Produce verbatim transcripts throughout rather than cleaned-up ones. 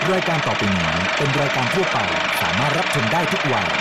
รายการต่อไปนี้เป็นรายการทั่วไปสามารถรับชมได้ทุกวัย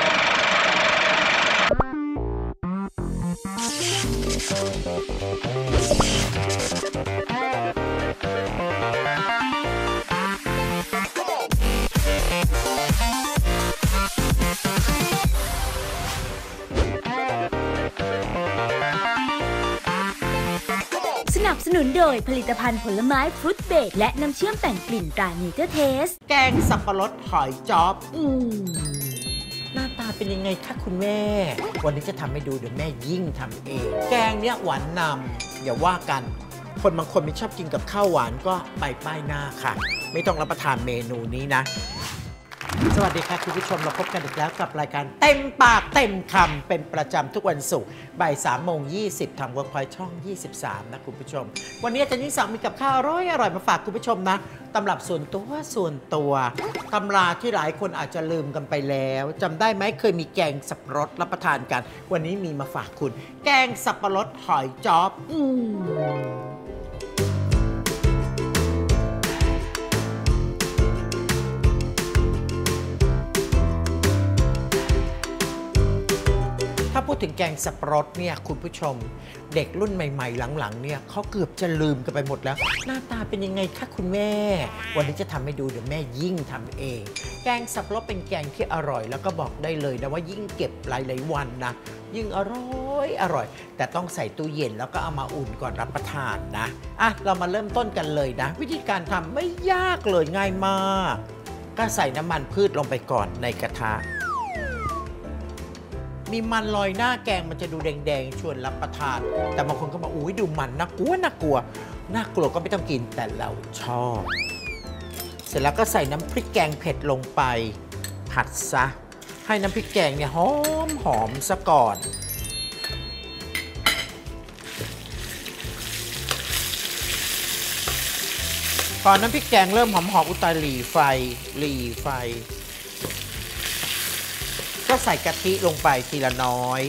สนับสนุนโดยผลิตภัณฑ์ผลไม้ฟรุตเบรดและน้ำเชื่อมแต่งกลิ่นตราเนเจอร์เทสแกงสับปะรดหอยจ๊อบอืมหน้าตาเป็นยังไงคะคุณแม่วันนี้จะทำให้ดูเดี๋ยวแม่ยิ่งทำเองแกงเนี้ยหวานนำอย่าว่ากันคนบางคนไม่ชอบกินกับข้าวหวานก็ไปป้ายหน้าค่ะไม่ต้องรับประทานเมนูนี้นะสวัสดีค่ะคุณผู้ชมเราพบกันอีกแล้วกับรายการเต็มปากเต็มคำเป็นประจำทุกวันศุกร์บ่ายสามโมงยี่สิบทางเวิร์กพอยท์ช่องยี่สิบสามนะคุณผู้ชมวันนี้อาจารย์นิสังมีกับข้าวอร่อยอร่อยมาฝากคุณผู้ชมนะตำรับส่วนตัวส่วนตัวตำราที่หลายคนอาจจะลืมกันไปแล้วจำได้ไหมเคยมีแกงสับปะรดรับประทานกันวันนี้มีมาฝากคุณแกงสับปะรดหอยจ๊อบอืมถ้าพูดถึงแกงสับปะรดเนี่ยคุณผู้ชมเด็กรุ่นใหม่ๆหลังๆเนี่ยเขาเกือบจะลืมกันไปหมดแล้วหน้าตาเป็นยังไงคะคุณแม่วันนี้จะทำให้ดูเดี๋ยวแม่ยิ่งทำเองแกงสับปะรดเป็นแกงที่อร่อยแล้วก็บอกได้เลยนะว่ายิ่งเก็บหลายๆวันนะยิ่งอร่อยอร่อยแต่ต้องใส่ตู้เย็นแล้วก็เอามาอุ่นก่อนรับประทานนะอ่ะเรามาเริ่มต้นกันเลยนะวิธีการทำไม่ยากเลยง่ายมากก็ใส่น้ำมันพืชลงไปก่อนในกระทะมีมันลอยหน้าแกงมันจะดูแดงๆชวนรับประทานแต่บางคนก็บอกอุ้ยดูมันน่ากลัวน่ากลัวน่ากลัวก็ไม่ต้องกินแต่เราชอบเสร็จแล้วก็ใส่น้ำพริกแกงเผ็ดลงไปผัดซะให้น้ำพริกแกงเนี่ยหอมหอมซะก่อนพอน้ำพริกแกงเริ่มหอมหอมอุตาหลีไฟหลีไฟก็ใส่กะทิลงไปทีละน้อย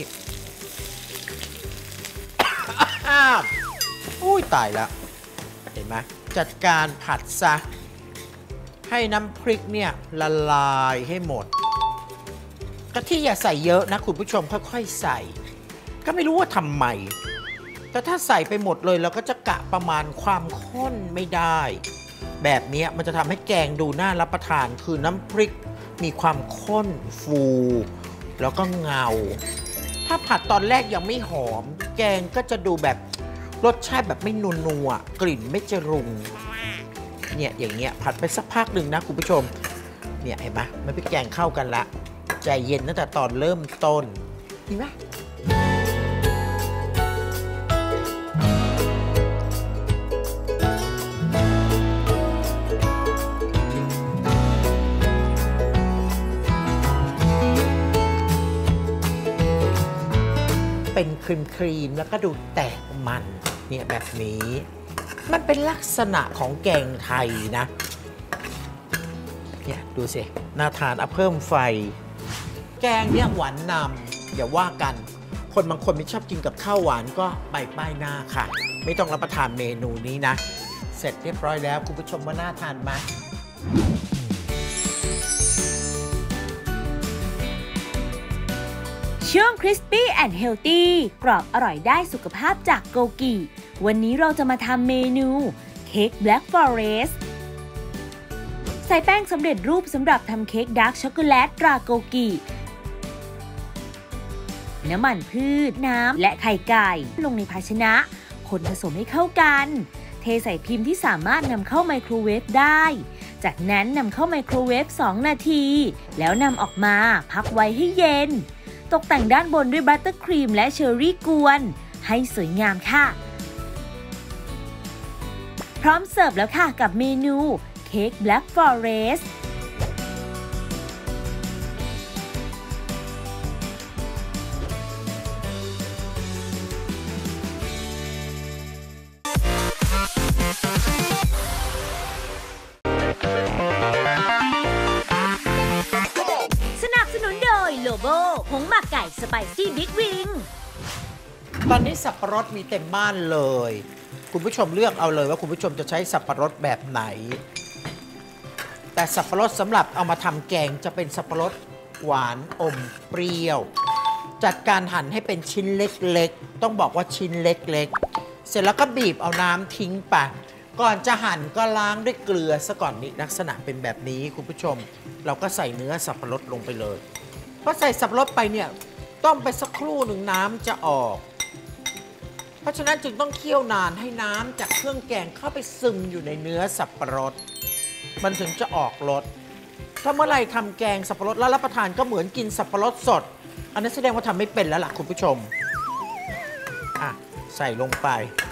อุ้ยตายแล้วเห็นไหมจัดการผัดซะให้น้ำพริกเนี่ยละลายให้หมดกะทิอย่าใส่เยอะนะคุณผู้ชมค่อยๆใส่ก็ไม่รู้ว่าทำไมแต่ถ้าใส่ไปหมดเลยเราก็จะกะประมาณความข้นไม่ได้แบบนี้มันจะทำให้แกงดูน่ารับประทานคือน้ำพริกมีความข้นฟูแล้วก็เงาถ้าผัดตอนแรกยังไม่หอมแกงก็จะดูแบบรสชาติแบบไม่นัวๆกลิ่นไม่จรุงเนี่ยอย่างเงี้ยผัดไปสักพักหนึ่งนะคุณผู้ชมเนี่ยเห็นไหมมันพริกแกงเข้ากันละใจเย็นตั้งแต่ตอนเริ่มต้นเห็นไหมเป็นครีมครีมแล้วก็ดูแตกมันเนี่ยแบบนี้มันเป็นลักษณะของแกงไทยนะเนี่ยดูสิน่าทานเอาเพิ่มไฟแกงเนี่ยหวานนำอย่าว่ากันคนบางคนไม่ชอบกินกับข้าวหวานก็ไปป้ายหน้าค่ะไม่ต้องรับประทานเมนูนี้นะเสร็จเรียบร้อยแล้วคุณผู้ชมว่าน่าทานไหมช่วง Crispy and Healthy กรอบอร่อยได้สุขภาพจากโกกิวันนี้เราจะมาทำเมนูเค้ก Black Forest ใส่แป้งสำเร็จรูปสำหรับทำเค้กดาร์กช็อกโกแลตตราโกกิน้ำมันพืชน้ำและไข่ไก่ลงในภาชนะคนผสมให้เข้ากันเทใส่พิมพ์ที่สามารถนำเข้าไมโครเวฟได้จากนั้นนำเข้าไมโครเวฟสองนาทีแล้วนำออกมาพักไว้ให้เย็นตกแต่งด้านบนด้วยบัตเตอร์ครีมและเชอร์รี่กวนให้สวยงามค่ะพร้อมเสิร์ฟแล้วค่ะกับเมนูเค้ก Black Forest สนับสนุนโดยโลโบผงหมักไก่สไปซี่บิ๊กวิงตอนนี้สับปะรดมีเต็มบ้านเลยคุณผู้ชมเลือกเอาเลยว่าคุณผู้ชมจะใช้สับปะรดแบบไหนแแต่สับปะรดสำหรับเอามาทำแกงจะเป็นสับปะรดหวานอมเปรี้ยวจัดการหั่นให้เป็นชิ้นเล็กๆต้องบอกว่าชิ้นเล็กๆเสร็จแล้วก็บีบเอาน้ำทิ้งไปก่อนจะหั่นก็ล้างด้วยเกลือซะก่อนนี่ลักษณะเป็นแบบนี้คุณผู้ชมเราก็ใส่เนื้อสับปะรดลงไปเลยพอใส่สับปะรดไปเนี่ยต้มไปสักครู่หนึ่งน้ำจะออกเพราะฉะนั้นจึงต้องเคี่ยวนานให้น้ำจากเครื่องแกงเข้าไปซึมอยู่ในเนื้อสับปะรดมันถึงจะออกรสถ้าเมื่อไหร่ทำแกงสับปะรดแล้วรับประทานก็เหมือนกินสับปะรดสดอันนั้นแสดงว่าทำไม่เป็นแล้วล่ะคุณผู้ชมอ่ะใส่ลงไป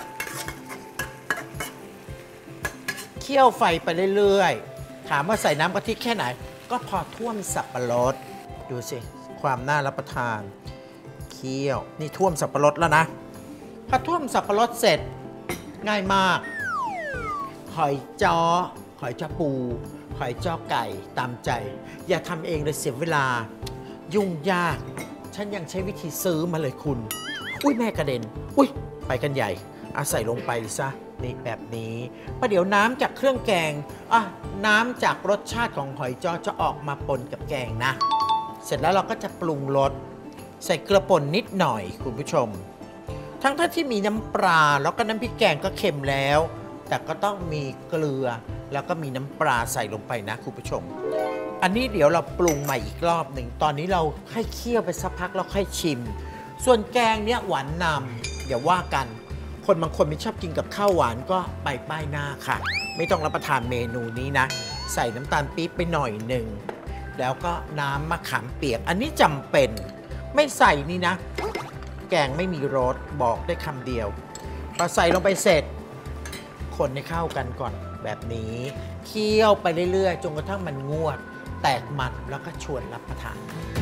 เคี่ยวไฟไปเรื่อยๆถามว่าใส่น้ำกะทิแค่ไหนก็พอท่วมสับปะรดดูสิความน่ารับประทานเคี่ยวนี่ท่วมสับปะรดแล้วนะพอท่วมสับปะรดเสร็จง่ายมากหอยจ้อหอยจ้อปูหอยจ้อไก่ตามใจอย่าทำเองเลยเสียเวลายุ่งยากฉันยังใช้วิธีซื้อมาเลยคุณอุ้ยแม่กระเด็นอุ้ยไปกันใหญ่อาใส่ลงไปซะนี่แบบนี้ประเดี๋ยวน้ำจากเครื่องแกงอ่ะน้ำจากรสชาติของหอยจ้อจะออกมาปนกับแกงนะเสร็จแล้วเราก็จะปรุงรสใส่เกลือป่นนิดหน่อยคุณผู้ชมทั้งท่าที่มีน้ำปลาแล้วก็น้ำพริกแกงก็เค็มแล้วแต่ก็ต้องมีเกลือแล้วก็มีน้ำปลาใส่ลงไปนะคุณผู้ชมอันนี้เดี๋ยวเราปรุงใหม่อีกรอบหนึ่งตอนนี้เราให้เคี่ยวไปสักพักแล้วค่อยชิมส่วนแกงเนี้ยหวานนำเดี๋ยวว่ากันคนบางคนไม่ชอบกินกับข้าวหวานก็ไปป้ายหน้าค่ะไม่ต้องรับประทานเมนูนี้นะใส่น้ำตาลปี๊บไปหน่อยหนึ่งแล้วก็น้ำมะขามเปียกอันนี้จำเป็นไม่ใส่นี่นะแกงไม่มีรสบอกได้คำเดียวพอใส่ลงไปเสร็จคนให้เข้ากันก่อนแบบนี้เคี่ยวไปเรื่อยๆจนกระทั่งมันงวดแตกมันแล้วก็ชวนรับประทาน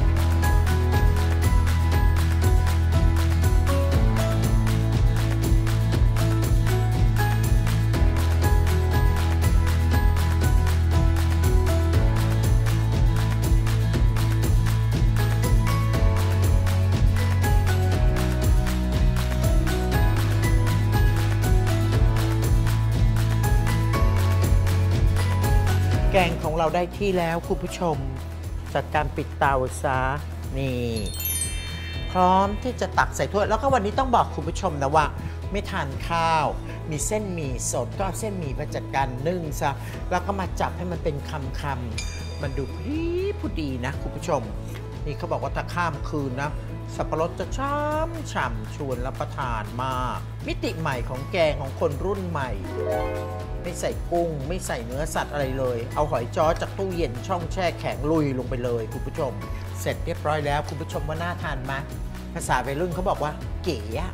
แกงของเราได้ที่แล้วคุณผู้ชมจัดการปิดเตาซะนี่พร้อมที่จะตักใส่ถ้วยแล้วก็วันนี้ต้องบอกคุณผู้ชมนะว่าไม่ทานข้าวมีเส้นหมี่สดก็เอาเส้นหมี่มาจัดการนึ่งซะแล้วก็มาจับให้มันเป็นคำๆมันดูพอดีพอดีนะคุณผู้ชมนี่เขาบอกว่าถ้าข้ามคืนนะสับปะรดจะช้ำฉ่ำชวนรับประทานมากมิติใหม่ของแกงของคนรุ่นใหม่ไม่ใส่กุ้งไม่ใส่เนื้อสัตว์อะไรเลยเอาหอยจ้อจากตู้เย็นช่องแช่แข็งลุยลงไปเลยคุณผู้ชมเสร็จเรียบร้อยแล้วคุณผู้ชมว่าน่าทานไหมภาษาวัยรุ่นเขาบอกว่าเก๋อะ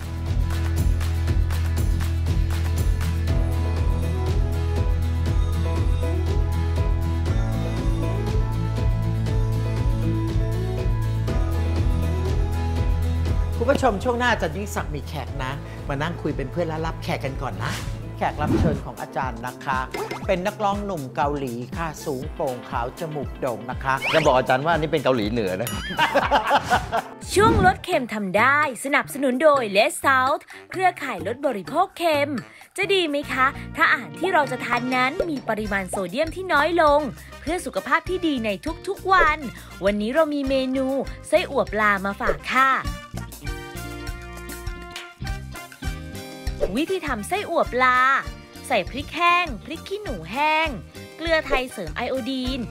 คุณผู้ชมช่วงหน้าอาจารย์ยิ่งศักดิ์มีแขกนะมานั่งคุยเป็นเพื่อนและรับแขกกันก่อนนะแขกรับเชิญของอาจารย์นะคะเป็นนักร้องหนุ่มเกาหลีค่ะสูงโปร่งขาวจมูกโด่งนะคะจะบอกอาจารย์ว่านี่เป็นเกาหลีเหนือนะช่วงลดเค็มทำได้สนับสนุนโดย Less Salt เครือข่ายลดบริโภคเค็มจะดีไหมคะถ้าอาหารที่เราจะทานนั้นมีปริมาณโซเดียมที่น้อยลงเพื่อสุขภาพที่ดีในทุกๆวันวันนี้เรามีเมนูไส้อั่วปลามาฝากค่ะวิธีทำไส้อั่วปลาใส่พริกแห้งพริกขี้หนูแห้งเกลือไทยเสริมไอโอดีน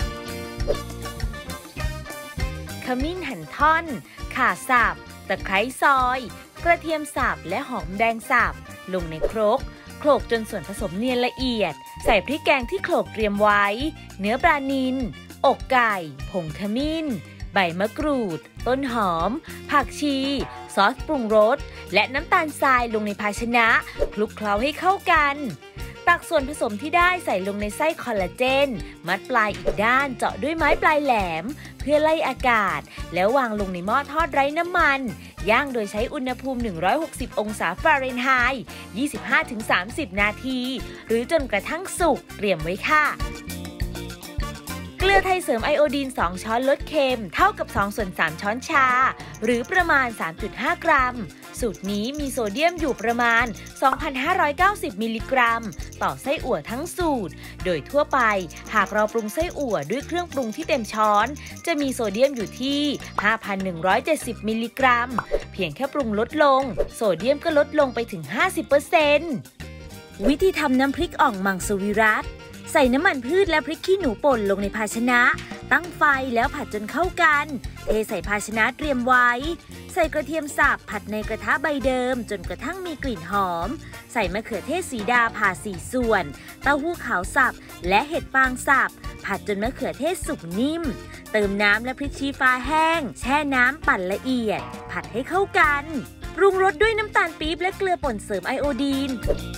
ขมิ้นหั่นท่อนข่าสับตะไคร้ซอยกระเทียมสับและหอมแดงสับลงในครกโขลกจนส่วนผสมเนียนละเอียดใส่พริกแกงที่โขลกเตรียมไว้เนื้อปลานิลอกไก่ผงขมิ้นใบมะกรูดต้นหอมผักชีซอสปรุงรสและน้ำตาลทรายลงในภาชนะคลุกเคล้าให้เข้ากันตักส่วนผสมที่ได้ใส่ลงในไส้คอลลาเจนมัดปลายอีกด้านเจาะด้วยไม้ปลายแหลมเพื่อไล่อากาศแล้ววางลงในหม้อทอดไร้น้ำมันย่างโดยใช้อุณหภูมิหนึ่งร้อยหกสิบองศาฟาเรนไฮต์ ยี่สิบห้าถึงสามสิบ นาทีหรือจนกระทั่งสุกเตรียมไว้ค่ะเกลือไทยเสริมไอโอดีนสองช้อนลดเค็มเท่ากับสองส่วนสามช้อนชาหรือประมาณ สามจุดห้า กรัม สูสูตรนี้มีโซเดียมอยู่ประมาณ สองพันห้าร้อยเก้าสิบ มิลลิกรัมต่อไส้อั่วทั้งสูตรโดยทั่วไปหากเราปรุงไส้อั่วด้วยเครื่องปรุงที่เต็มช้อนจะมีโซเดียมอยู่ที่ ห้าพันหนึ่งร้อยเจ็ดสิบ มิลลิกรัมเพียงแค่ปรุงลดลงโซเดียมก็ลดลงไปถึง ห้าสิบเปอร์เซ็นต์ วิธีทำน้ำพริกอ่องมังสวิรัติใส่น้ำมันพืชและพริกขี้หนูป่นลงในภาชนะตั้งไฟแล้วผัดจนเข้ากันเทใส่ภาชนะเตรียมไว้ใส่กระเทียมสับผัดในกระทะใบเดิมจนกระทั่งมีกลิ่นหอมใส่มะเขือเทศสีดาผ่าสี่ส่วนเต้าหู้ขาวสับและเห็ดฟางสับผัดจนมะเขือเทศสุกนิ่มเติมน้ำและพริกชี้ฟ้าแห้งแช่น้ำปั่นละเอียดผัดให้เข้ากันปรุงรสด้วยน้ำตาลปี๊บและเกลือป่นเสริมไอโอดีน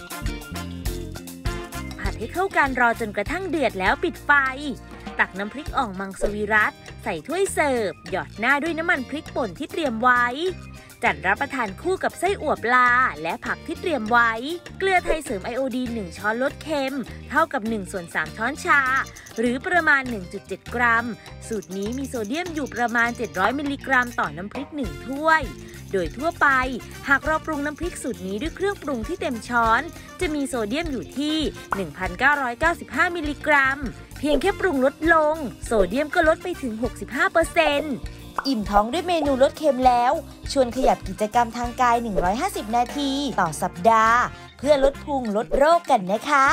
ผัดให้เข้ากันรอจนกระทั่งเดือดแล้วปิดไฟตักน้ำพริกอ่องมังสวิรัติใส่ถ้วยเสิร์ฟหยอดหน้าด้วยน้ำมันพริกป่นที่เตรียมไว้จัดรับประทานคู่กับไส้อั่วปลาและผักที่เตรียมไว้เกลือไทยเสริมไอโอดีนหนึ่งช้อนลดเค็มเท่ากับหนึ่งส่วนสามช้อนชาหรือประมาณ หนึ่งจุดเจ็ด กรัมสูตรนี้มีโซเดียมอยู่ประมาณเจ็ดร้อยมิลลิกรัมต่อน้ำพริกหนึ่งถ้วยโดยทั่วไปหากเราปรุงน้ำพริกสูตรนี้ด้วยเครื่องปรุงที่เต็มช้อนจะมีโซเดียมอยู่ที่ หนึ่งพันเก้าร้อยเก้าสิบห้า มิลลิกรัมเพียงแค่ปรุงลดลงโซเดียมก็ลดไปถึง หกสิบห้าเปอร์เซ็นต์ อิ่มท้องด้วยเมนูลดเค็มแล้วชวนขยับกิจกรรมทางกายหนึ่งร้อยห้าสิบนาทีต่อสัปดาห์เพื่อลดพุงลดโรคกันนะคะ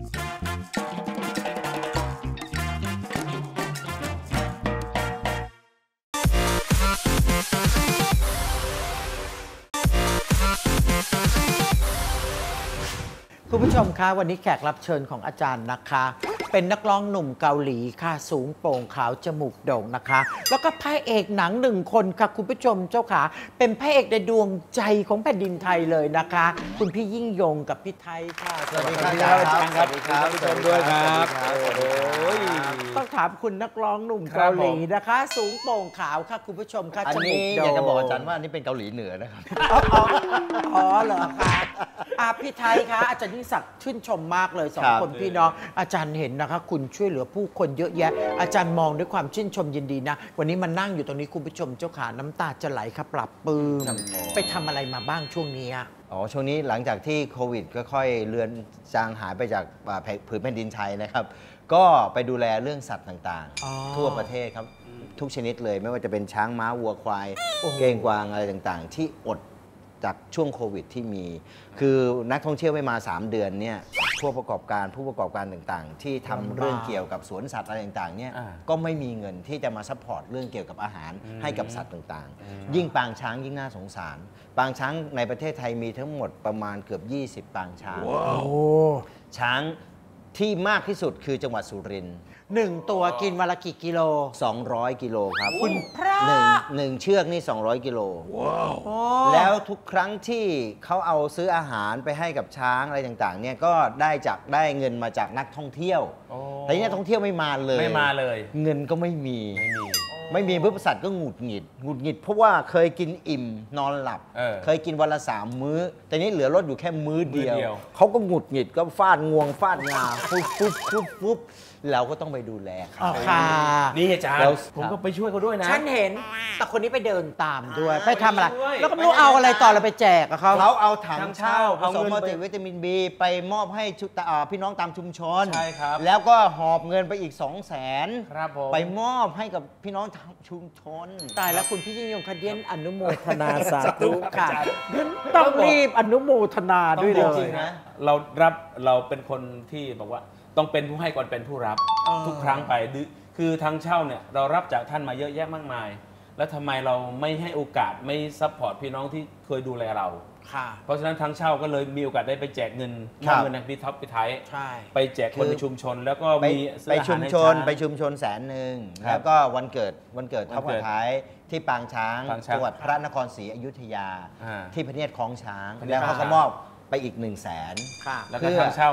คุณผู้ชมคะวันนี้แขกรับเชิญของอาจารย์นะคะเป็นนักร้องหนุ่มเกาหลีค่ะสูงโปร่งขาวจมูกโด่งนะคะแล้วก็พระเอกหนังหนึ่งคนค่ะคุณผู้ชมเจ้าขาเป็นพระเอกในดวงใจของแผ่นดินไทยเลยนะคะคุณพี่ยิ่งยงกับพี่ไทยค่ะสวัสดีครับอาจารย์ครับสวัสดีครับผู้ชมด้วยครับโอ้ยต้องถามคุณนักร้องหนุ่มเกาหลีนะคะสูงโปร่งขาวค่ะคุณผู้ชมค่ะอันนี้อยากจะบอกอาจารย์ว่าอันนี้เป็นเกาหลีเหนือนะครับอ๋อเหรอคะอาพี่ไทยคะอาจารย์ยิ่งศักดิ์ชื่นชมมากเลยสองคนพี่น้องอาจารย์เห็นนะคะคุณช่วยเหลือผู้คนเยอะแยะอาจารย์มองด้วยความชื่นชมยินดีนะวันนี้มานั่งอยู่ตรงนี้คุณผู้ชมเจ้าขาน้ำตาจะไหลค่ะปรับปลื้มไปทำอะไรมาบ้างช่วงนี้อ๋อช่วงนี้หลังจากที่โควิดค่อยๆเลือนจางหายไปจากผืนแผ่นดินไทยนะครับก็ไปดูแลเรื่องสัตว์ต่างๆทั่วประเทศครับทุกชนิดเลยไม่ว่าจะเป็นช้างม้าวัวควายเก้งกวางอะไรต่างๆที่อดจากช่วงโควิดที่มีคือนักท่องเที่ยวไม่มาสามเดือนเนี่ยผู้ประกอบการผู้ประกอบการต่างๆที่ทำเรื่องเกี่ยวกับสวนสัตว์อะไรต่างๆเนี่ยก็ไม่มีเงินที่จะมาซัพพอร์ตเรื่องเกี่ยวกับอาหารให้กับสัตว์ต่างๆยิ่งปางช้างยิ่งน่าสงสารปางช้างในประเทศไทยมีทั้งหมดประมาณเกือบยี่สิบปางช้างช้างที่มากที่สุดคือจังหวัดสุรินทร์หนึ่งตัวกินวันละกี่กิโลสองร้อยกิโลครับคุณพระหนึ่งหนึ่งเชือกนี่สองร้อยกิโลแล้วทุกครั้งที่เขาเอาซื้ออาหารไปให้กับช้างอะไรต่างๆเนี่ยก็ได้จากได้เงินมาจากนักท่องเที่ยวแต่นี่นักท่องเที่ยวไม่มาเลยไม่มาเลยเงินก็ไม่มีไม่มีไม่มีผู้ประสัตว์ก็หงุดหงิดหงุดหงิดเพราะว่าเคยกินอิ่มนอนหลับ เ, เคยกินวันละสามมื้อแต่นี้เหลือลดอยู่แค่มื้อเดียวเขาก็หงุดหงิดก็ฟาดงวงฟาดงาฟุบฟุบฟุบฟุบเราก็ต้องไปดูแลเขาค่ะนี่อาจารย์ผมก็ไปช่วยเขาด้วยนะฉันเห็นแต่คนนี้ไปเดินตามด้วยไปทำอะไรแล้วก็ไม่รู้เอาอะไรต่อเราไปแจกเขาเขาเอาถังเช่าผสมมัลติวิตามินบีไปมอบให้พี่น้องตามชุมชนใช่ครับแล้วก็หอบเงินไปอีก สองแสนครับผมไปมอบให้กับพี่น้องตามชุมชนตายแล้วคุณพี่ยิ่งยงคดียนอนุโมทนาสาธุค่ะต้องรีบอนุโมทนาด้วยเลยจริงๆนะเรารับเราเป็นคนที่บอกว่าต้องเป็นผู้ให้ก่อนเป็นผู้รับทุกครั้งไปคือทางเช่าเนี่ยเรารับจากท่านมาเยอะแยะมากมายแล้วทำไมเราไม่ให้โอกาสไม่ซัพพอร์ตพี่น้องที่เคยดูแลเราเพราะฉะนั้นทางเช่าก็เลยมีโอกาสได้ไปแจกเงินมอบเงินในพี่ท็อปพี่ไทยไปแจกคนในชุมชนแล้วก็มีไปชุมชนไปชุมชนแสนหนึ่งแล้วก็วันเกิดวันเกิดท็อปพี่ไทยที่ปางช้างจังหวัดพระนครศรีอยุธยาที่พระเนียดคลองช้างแล้วเขาก็มอบไปอีกหนึ่งแสนแล้วก็ทางเช่า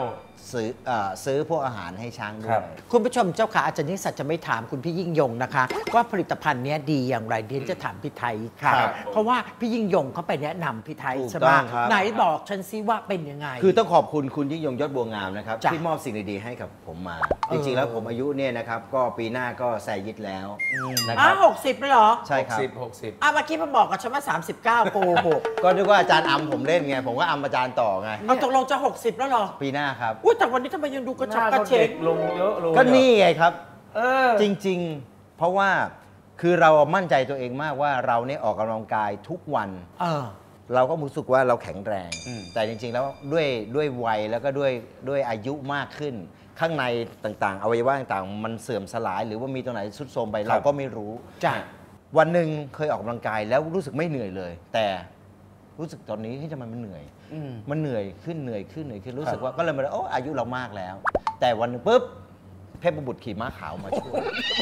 ซื้อเอ่อซื้อพวกอาหารให้ช้างด้ครัวยบคุณผู้ชมเจ้าขาอาจารย์นิสสัตจะไม่ถามคุณพี่ยิ่งยงนะคะ ว่าผลิตภัณฑ์เนี้ยดีอย่างไรเดียนจะถามพี่ไทยค่ะครับเพราะว่าพี่ยิ่งยงเขาไปแนะนำพี่ไทยถูกใช่ไหมต้องครับไหนบอกฉันซิว่าเป็นยังไงคือต้องขอบคุณคุณยิ่งยงยอดบัวงามนะครับจ้ะที่มอบสิ่งดีๆให้กับผมมาเออจริงๆแล้วผมอายุเนี่ยนะครับก็ปีหน้าก็แซยิดแล้วนะคอ้ารับหกสิบเลยเหรอใช่ครับหกสิบหกสิบอ่ะเมื่อกี้มาบอกกับฉันว่าสามสิบเก้าโกหกก็นึกว่าอาจารย์อำผมเล่นไง ผมก็อำอาจารย์ต่อไงเอาตกลงจะหกสิบแล้วเหรอปีหน้าครับอุ้ยแต่วันนี้ทำไมยังดูกระหฉับน้ากระเขาเฉเด็งกลงเยอะเลยก็นี่ไงครับเออจริงๆ เพราะว่าคือเรามั่นใจตัวเองมากว่าเราเนี่ยออกกำลังกายทุกวันเออเราก็รู้สึกว่าเราแข็งแรงอืมแต่จริงๆ แล้วด้วยด้วยวัยแล้วก็ด้วยด้วยอายุมากขึ้น ข้างในต่างๆ อวัยวะต่างๆ มันเสื่อมสลาย หรือว่ามีตรงไหนทรุดโทรมไปเราก็ไม่รู้จ้ะวันหนึ่งเคยออกกำลังกายแล้วรู้สึกไม่เหนื่อยเลย แต่รู้สึกตอนนี้ที่ทำไมมันเหนื่อยอืมมันเหนื่อยขึ้นเหนื่อยขึ้นเหนื่อยขึ้นรู้สึกว่าก็เลยมาโอ้อายุเรามากแล้ว แต่วันหนึงปุ๊บเทพบุตรขี่ม้าขาวมาช่วย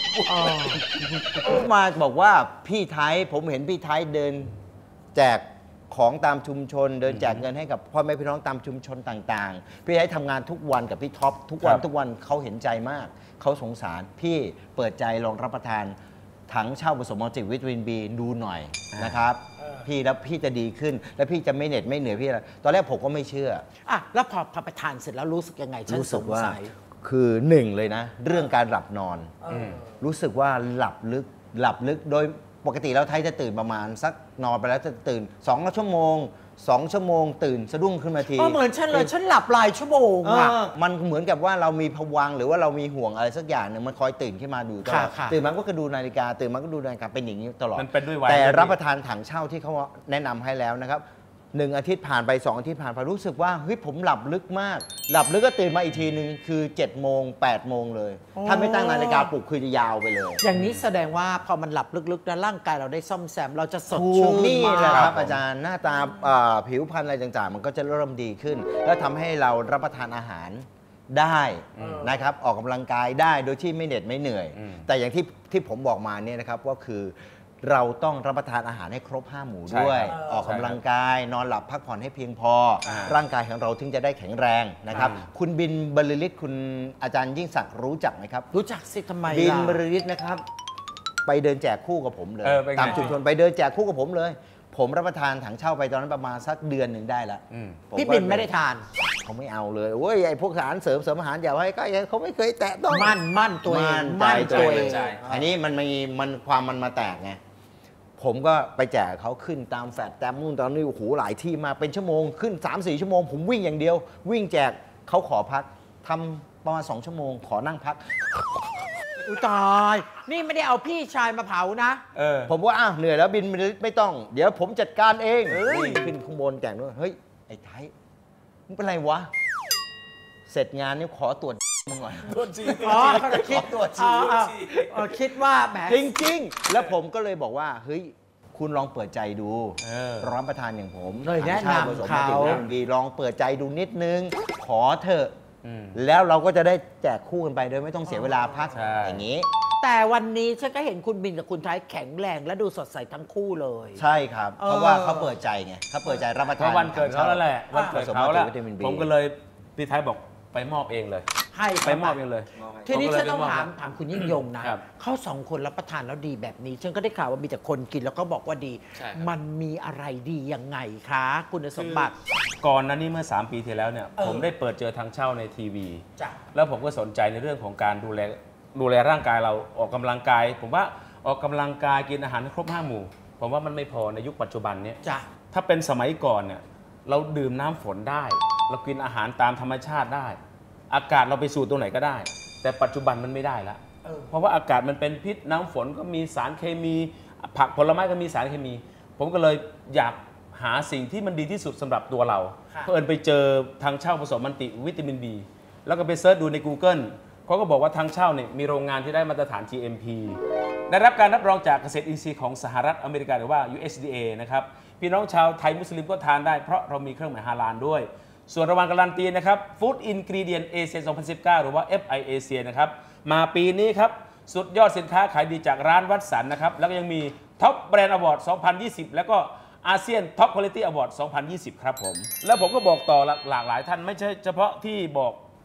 มาบอกว่าพี่ไทยผมเห็นพี่ไทยเดินแจกของตามชุมชน เดินแจกเงินให้กับพ่อแม่พี่น้องตามชุมชนต่างๆ พี่ไทยทำงานทุกวันกับพี่ท็อปทุกวันครับทุกวันเขาเห็นใจมากเขาสงสารพี่เปิดใจลองรับประทานถังเช่าผสมมัลติวิตามินบีดูหน่อยนะครับพี่แล้วพี่จะดีขึ้น แล้วพี่จะไม่เหน็ดไม่เหนื่อยพี่อะไรตอนแรกผมก็ไม่เชื่ออ่ะแล้วพอพอไปทานเสร็จแล้วรู้สึกยังไงฉันรู้สสึกงว่าสัยคือหนึ่งเลยนะ เรื่องการหลับนอนอืมรู้สึกว่าหลับลึกหลับลึกโดยปกติแล้วไทยจะตื่นประมาณสักนอนไปแล้วจะตื่นสองชั่วโมงสองชั่วโมงตื่นสะดุ้งขึ้นมาทีอ๋อเหมือนฉันเลยฉันหลับหลายชั่วโมงเออ่ะอมันเหมือนกับว่าเรามีภวังค์หรือว่าเรามีห่วงอะไรสักอย่างหนึ่งมันคอยตื่นขึ้นมาดูตลอดค่ะค่ะตื่นมาก็ดูนาฬิกาตื่นมาก็ดูนาฬิกาเป็นอย่างนี้ตลอดมันเป็นด้วยวัยแต่ด้วยรับประทานถังเช่าที่เขาแนะนำให้แล้วนะครับหนึ่งอาทิตย์ผ่านไปสองอาทิตย์ผ่านไปรู้สึกว่าเฮ้ยผมหลับลึกมาก หลับลึกก็ตื่นมาอีกทีหนึ่งคือ7จ็ดโมงแปดโมงเลย ถ้าไม่ตั้งนาฬิกาปลุกคือจะยาวไปเลยอย่างนี้แสดงว่าพอมันหลับลึกๆแล้วร่างกายเราได้ซ่อมแซมเราจะสดถูชื่กนนี่แหละมากครับอาจารย์หน้าตาอ่าผิวพรรณอะไรต่างๆ มันก็จะเริ่มดีขึ้น แล้วทำให้เรารับประทานอาหารได้นะครับออกกำลังกายได้โดยที่ไม่เหน็ดไม่เหนื่อยอืมแต่อย่างที่ที่ผมบอกมาเนี่ยนะครับก็คือเราต้องรับประทานอาหารให้ครบห้าหมู่ด้วยใช่ครับออกกำลังกาย นอนหลับพักผ่อนให้เพียงพออ่าร่างกายของเราถึงจะได้แข็งแรงนะครับอืมคุณบินบรรลือฤทธิ์คุณอาจารย์ยิ่งศักดิ์รู้จักไหมครับรู้จักสิทำไมบินล่ะบรรลือฤทธิ์นะครับ ไปเดินแจกคู่กับผมเลยเออเป็นไงตามชุมชนไปเดินแจกคู่กับผมเลย ผมรับประทานถังเช่าไปตอนนั้นประมาณสักเดือนหนึ่งได้ละอืมผมพี่ก็บินไม่ได้ทานเขาไม่เอาเลยโอ้ยไอ้พวกอาหารเสริมเสริมอาหารอย่าให้ใกล้เขาไม่เคยแตะต้องมั่นมั่นตัวเองมั่นใจตัวเอมั่นงใจอันนี้มันมีมันความมันมาแตกไงผมก็ไปแจกเขาขึ้นตามแฟลตตามนู่นตอนนี้โอ้โหหลายที่มาเป็นชั่วโมงขึ้น สามสี่ ชั่วโมง ผมวิ่งอย่างเดียว วิ่งแจกเขาขอพักทำประมาณสองชั่วโมง ขอนั่งพักอุยตาย นี่ไม่ได้เอาพี่ชายมาเผานะเออผมว่าอ้าวเหนื่อยแล้วบินไม่ไม่ต้อง เดี๋ยวผมจัดการเองวิ่งขึ้นข้างบนแจกด้วยเฮ้ยไอ้ไทยมึงเป็นไรวะ เสร็จงานนี่ขอตรวจมึงหน่อยอ๋อเขาจะคิดขอตรวจฉี่อ๋ออ๋อเออคิดว่าแหมจริงๆ แล้วผมก็เลยบอกว่า เฮ้ย คุณลองเปิดใจดูเออรับประทานอย่างผมเลยแนะนำทผสมเขาผสมดีลองเปิดใจดูนิดนึง ขอเถอะอืมแล้วเราก็จะได้แจกคู่กันไปโดยไม่ต้องเสียเวลาพักใช่อย่างนี้แต่วันนี้ฉันก็เห็นคุณบินกับคุณไทยแข็งแรงและดูสดใสทั้งคู่เลยใช่ครับเออเพราะว่าเขาเปิดใจไงเขาเปิดใจรับประเพทานราะวันเกิดเขาแล้วแหละวันเกิดเขาแล้วผสมมัลติวิตามิน B ผมก็เลยพี่ไทยบอกไปมอบเองเลยให้ไปมอบเองเลยทีนี้ผมก็ฉัเลยนต้องไปมอบถามถามคุณยิ่งยงนะครับ เขาสองคนรับประทานแล้วดีแบบนี้ ฉันก็ได้ข่าวว่ามีแต่คนกินแล้วก็บอกว่าดีใช่ครับมันมีอะไรดียังไงคะ คุณสมบัติก่อนหนั้นนี่เมื่อ สาม ปีที่แล้วเนี่ยเออผมได้เปิดเจอทางเช่าในทีวีจ้ะแล้วผมก็สนใจในเรื่องของการดูแลดูแลร่างกายเราออกกำลังกาย ผมว่าออกกำลังกายกินอาหารให้ครบห้าหมู่ ผมว่ามันไม่พอในยุคปัจจุบันเนี้ยจ้ะถ้าเป็นสมัยก่อนเนี่ยเราดื่มน้ำฝนได้ เรากินอาหารตามธรรมชาติได้ อากาศเราไปสู่ตรงไหนก็ได้ แต่ปัจจุบันมันไม่ได้ละเออเพราะว่าอากาศมันเป็นพิษน้ำฝนก็มีสารเคมี ผักผลไม้ก็มีสารเคมี ผมก็เลยอยากหาสิ่งที่มันดีที่สุดสำหรับตัวเราค่ะเพื่อนไปเจอทางเช่าผสมมัลติวิตามิน B แล้วก็ไปเซิร์ชดูใน Google เขาก็บอกว่าทางเช่าเนี่ยมีโรงงานที่ได้มาตรฐาน จี เอ็ม พี ได้รับการรับรองจากเกษตรอินทรีย์ของสหรัฐอเมริกาหรือว่า ยู เอส ดี เอ นะครับพี่น้องชาวไทยมุสลิมก็ทานได้เพราะเรามีเครื่องหมายฮาลาลด้วย ส่วนรางวัลการันตีนะครับ Food Ingredient Asia สองพันสิบเก้า หรือว่า เอฟ ไอ Asia นะครับมาปีนี้ครับสุดยอดสินค้าขายดีจากร้านวัดสันนะครับแล้วก็ยังมี Top Brand Award สองพันยี่สิบ แล้วก็อาเซียน Top Quality Award สองพันยี่สิบ ครับผมแล้วผมก็บอกต่อหลากหลายท่านไม่ใช่เฉพาะที่บอก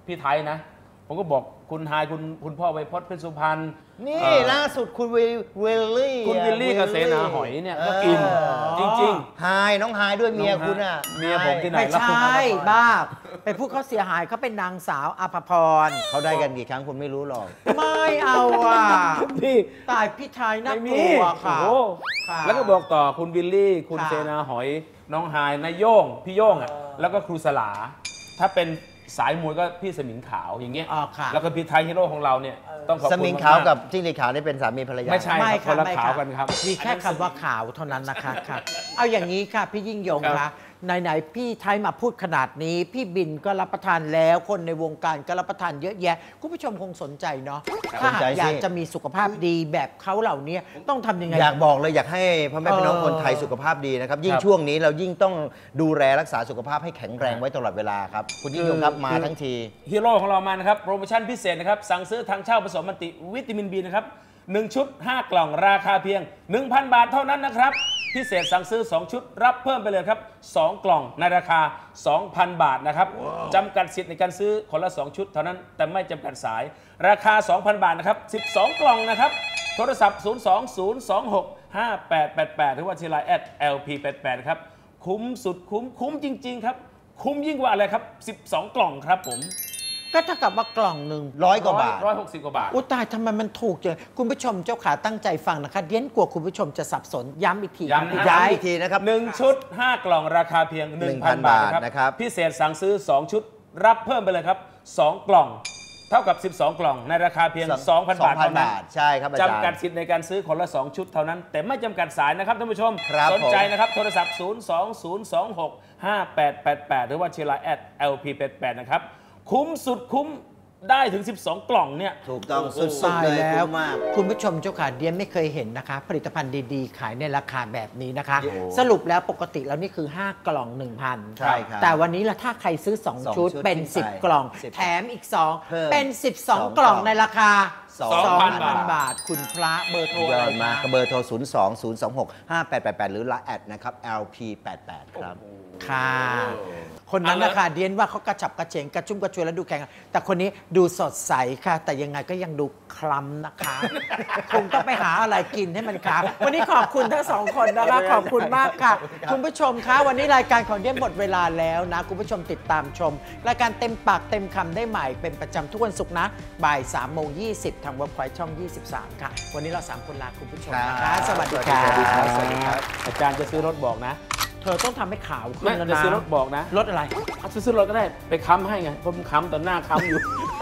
พี่ไทยนะ ผมก็บอกคุณไฮายคุณคุณพ่อไวพจน์เพชรสุพรรณนี่เอ่อล่าสุดคุณวิลวิลลี่คุณวิลลี่กับเสนาหอยเนี่ยก็กินจริงไฮน้องไฮด้วยเมียคุณอ่ะเมียผมที่ไหนไม่แล้วคุณใช่บ้าไปพูดเขาเสียหายเขาเป็นนางสาวอภพรเขาได้กันกี่ครั้งคุณไม่รู้หรอกไม่เอาอ่ะพี่ตายพี่ไทยน่าไม่กมีลัวค่ะโอ้โหค่ะแล้วก็บอกต่อคุณวิลลี่ คุณค่ะเซนาหอย น้องไฮายนายโย่งพี่โย่งอ่ะแล้วก็ครูสลา ถ้าเป็นสายมวยก็พี่สมิงขาวอย่างเงี้ยอ๋อค่ะแล้วก็พี่ไทยฮีโร่ของเราเนี่ยต้องขอบสคุณมิงขาวมๆกับจิ้งหรีดขาวนี่เป็นสามีภรรยาไม่ใช่ไม่ครับคนละไม่ขาวกันครับมีแค่คำว่าขาวเท่านั้นนะคะค่ะเอาอย่างนี้ค่ะพี่ยิ่งยงครัคะบไหนๆพี่ไทยมาพูดขนาดนี้ พี่บินก็รับประทานแล้วคนในวงการก็รับประทานเยอะแยะคุณผู้ชมคงสนใจเนาะถ้าหากอยากจะมีสุขภาพดีแบบเขาเหล่านี้ต้องทำยังไงอยากบอกเลยอยากให้พ่อแม่พี่น้องเออคนไทยสุขภาพดีนะครับ ยิ่งครับช่วงนี้เรายิ่งต้องดูแลรักษาสุขภาพให้แข็งแรงไว้ตลอดเวลาครับ คุณยิ่งยงครับมาทั้งทีฮีโร่ของเรามานะครับ โปรโมชั่นพิเศษนะครับ สั่งซื้อทางเช่าผสมมัลติวิตามินบีนะครับหนึ่งชุด ห้ากล่องราคาเพียง หนึ่งพัน บาทเท่านั้นนะครับ พิเศษสั่งซื้อ สอง ชุดรับเพิ่มไปเลยครับ สอง กล่องในราคา สองพัน บาทนะครับจำกัดสิทธิ์ในการซื้อคนละ สอง ชุดเท่านั้นแต่ไม่จำกัดสาย ราคา สองพัน บาทนะครับ สิบสอง กล่องนะครับ โทรศัพท์ ศูนย์ สอง ศูนย์ สอง หก ห้า แปด แปด แปด หรือว่าที่ไลน์ แอท แอล พี แปด แปด ครับคุ้มสุดคุ้มคุ้มจริง ๆ ครับ คุ้มยิ่งกว่าอะไรครับ สิบสอง กล่องครับผมก็เท่ากับว่ากล่องหนึ่งร้อยกว่าบาทร้อยหกสิบกว่าบาทอุยตายทำไมมันถูกจังคุณผู้ชมเจ้าขาตั้งใจฟังนะคะเดียนกลัวคุณผู้ชมจะสับสนย้ำอีกทีย้ำนะคุณย้ำยายอีกทีนะครับหนึ่งชุด ห้ากล่องราคาเพียง หนึ่งพัน 1,000 บาทบาทนะนะคครัรับ พิเศษสั่งซื้อ สอง ชุด รับเพิ่มไปเลยครับ สอง กล่อง เท่ากับ สิบสอง กล่อง ในราคาเพียง สองพัน บาทเท่านั้นใช่ครับอาจารย์จำกัดสิทธิ์ในการซื้อคนละ สอง ชุดเท่านั้น แต่ไม่จำกัดสายนะครับท่านผู้ชมครับสนใจผมนะครับ โทรศัพท์ ศูนย์ สอง ศูนย์ สอง หก ห้า แปด แปด แปด หรือว่าเชลาแอด แอล พี แปด แปด นะครับ คุ้มสุดคุ้มได้ถึง สิบสอง กล่องเนี่ยถูกต้องโโหสุดตายเลยแล้วคุ้มมากคุณผู้ชมเจ้าขาเดียนไม่เคยเห็นนะคะ ผลิตภัณฑ์ดีๆ ขายในราคาแบบนี้นะคะโอ้สรุปแล้วปกติแล้วนี่คือ ห้ากล่อง หนึ่งพันใช่ครับแต่วันนี้ละถ้าใครซื้อสอง 2 ชุดชุดเป็นขึ้นไปสิบ กล่องสิบแถมอีกเพิ่ม 2 เป็น สิบสองสองกล่องกล่องในราคาสองพันสองพัน บาท คุณพระเบอร์โทรยอะอไรดมากคะเบอร์โทร ศูนย์ สอง ศูนย์ สอง หก ห้า แปด แปด แปด หรือ ไลน์ แอดนะครับ แอล พี แปด แปด ครับค่ะ คนนั้นนะคะเดียนว่าเขากระฉับกระเฉงกระชุ่มกระชวยแล้วดูแข็งแต่คนนี้ดูสดใสค่ะ แต่ยังไงก็ยังดูคล้ำนะคะ คงต้องไปหาอะไรกินให้มันขาววันนี้ขอบคุณทั้งสองคนนะคะขอบคุณมากค่ะ คุณผู้ชมคะวันนี้รายการของเดียนหมดเวลาแล้วนะ คุณผู้ชมติดตามชม รายการเต็มปากเต็มคำได้ใหม่เป็นประจำทุกวันศุกร์นะบ่ายสามโมงยี่สิบทางเว็บไซต์ช่องยี่สิบสามค่ะ วันนี้เราสามคนลาคุณผู้ชมนะคะครับสวัสดีค่ะสวัสดีครับ สวัสดีครับอาจารย์จะซื้อรถบอกนะเธอต้องทำให้ขาวขึ้ไม่นแล้วจะนะซื้อรถบอกนะรถอะไรเอาซื้อรถก็ได้ไปค้ำให้ไงเพราะผมค้ำตอนหน้าค้ำอยู่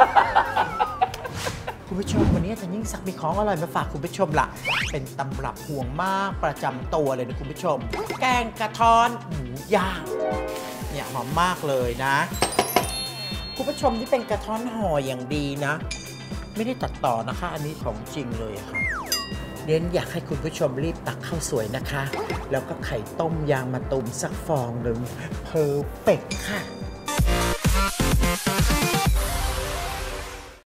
คุณผู้ชมวันนี้อาจารย์ยิ่งศักดิ์มีของอร่อยมาฝากคุณผู้ชมล่ะ เป็นตำรับห่วงมากประจำตัวเลยนะคุณผู้ชม แกงกระท้อนหมูย่างเนี่ยหอมมากเลยนะ คุณผู้ชมที่เป็นกระท้อนห่ออย่างดีนะ ไม่ได้ตัดต่อนะคะ อันนี้ของจริงเลยอะค่ะเน้นอยากให้คุณผู้ชมรีบตักข้าวสวยนะคะ แล้วก็ไข่ต้มยางมะตูมสักฟองหนึ่งเพอร์เฟกต์ค่ะ